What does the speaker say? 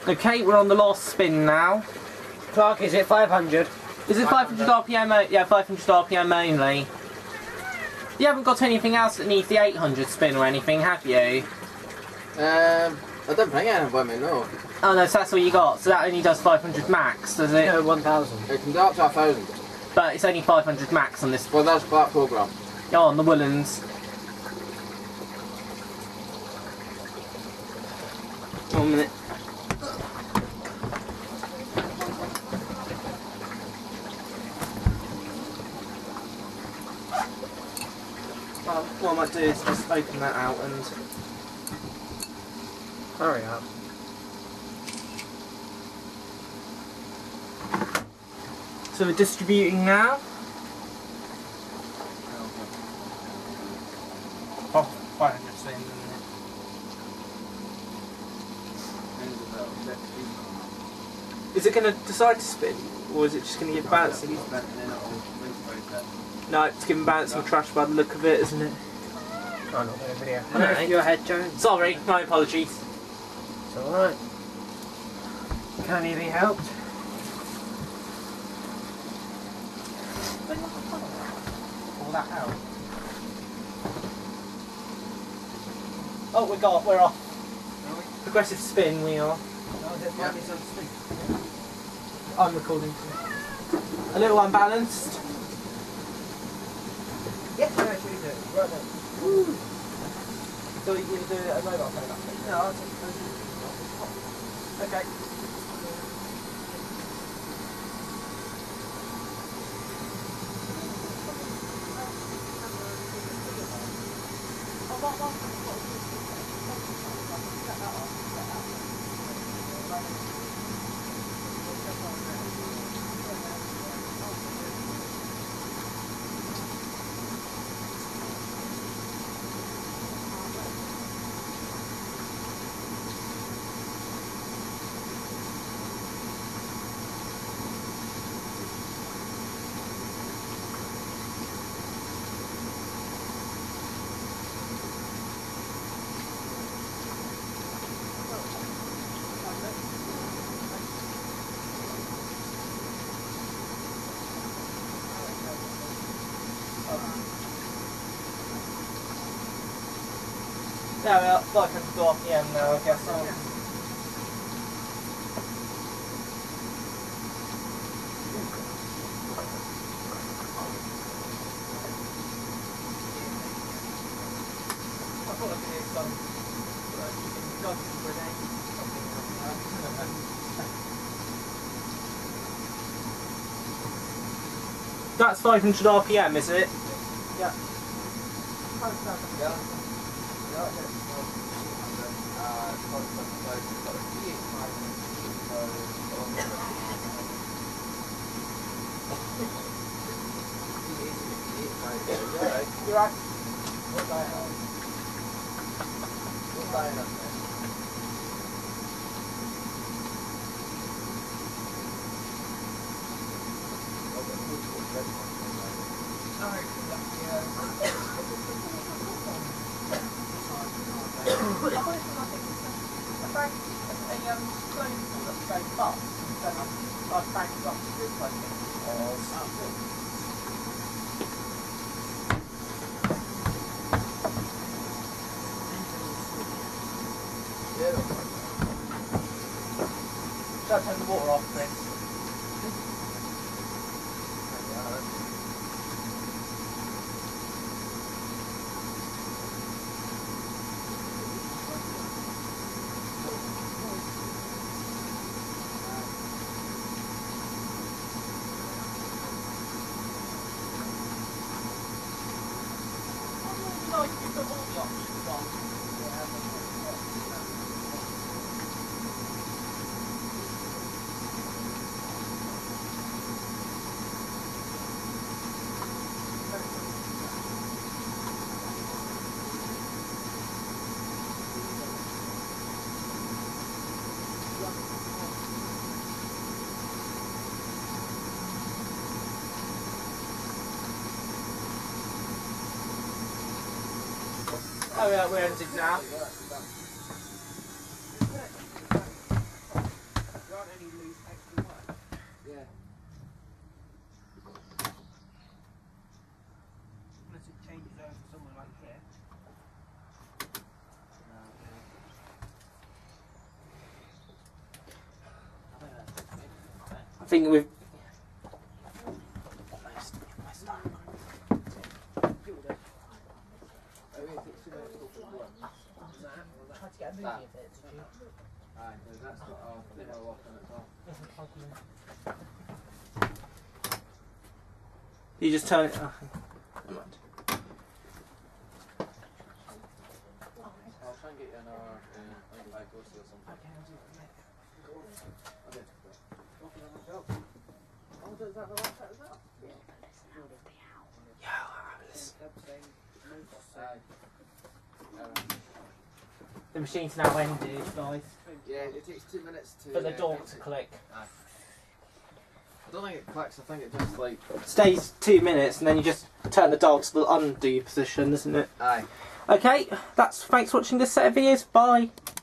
Okay, we're on the last spin now. Clark, is it 500? Is it 500 RPM? Yeah, 500 RPM only. You haven't got anything else that needs the 800 spin or anything, have you? I don't think I have one, no. Oh no, so that's all you got. So that only does 500 max, does it? No, 1000. It can go up to 1000. But it's only 500 max on this. Well, that's Clark program. Oh, on the Woolens. 1 minute. Well, what I might do is just open that out and... Hurry up. So we're distributing now. Oh, 500 spins, isn't it? Is it going to decide to spin? Or is it just going to give bouncing? No, it's giving bouncing trash by the look of it, isn't it? Oh, not doing a video. No. Your head, Jones. Sorry, my apologies. It's alright. Can he be helped? Pull that out. Oh, we're off. Progressive spin, we are. I'm recording too. A little unbalanced. Yes, I actually do. Right then. So you're going to do a mobile phone update? No, I'll take Okay. Yeah, we're 500 RPM now, I guess. I thought I could do some dodgy grenade, something like that. That's 500 RPM, is it? Yeah. You're right. Shall I turn the water off, Chris? Oh yeah, we're ending now. I think we've. You just turn it. Oh, never mind. I'll try and get you another like or something. The machine's now ended, guys. Yeah, it takes 2 minutes to. For the door to click. I don't think it clicks. I think it just like Stays 2 minutes, and then you just turn the dial to the undo position, isn't it? aye. Okay, thanks for watching this set of videos. Bye.